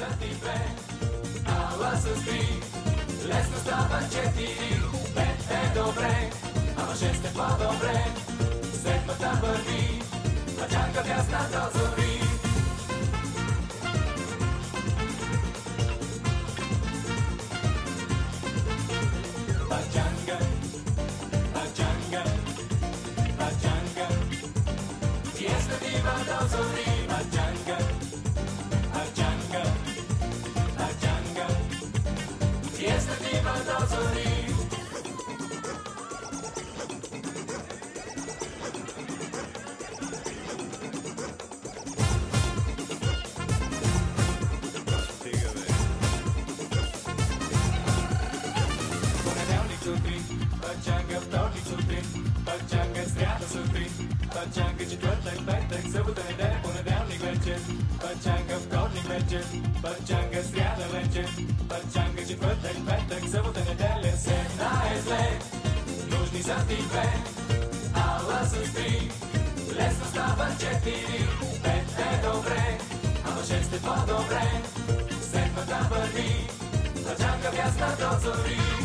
са ти две, ала с три, лесно става четири. Пет е добре, ама шест е по-добре. Седмата върви, пачанга бясна до зори. Пачанга, пачанга, пачанга, Esta Viva до зори. Пачанга, пачанга, пачанга, Esta Viva до зори. Пачанга, вторник сутрин, пачанга, сряда сутрин, пачанга, четвъртък, петък, събота, неделя, понеделник вечер, пачанга, вторник вечер, пачанга, сряда вечер, пачанга, четвъртък, петък, събота, неделя. Седна е зле, нужни са ти две, ала с три, лесно става четири. Пет е добре, ама шест е по-добре. Седмата върви, пачанга бясна до зори.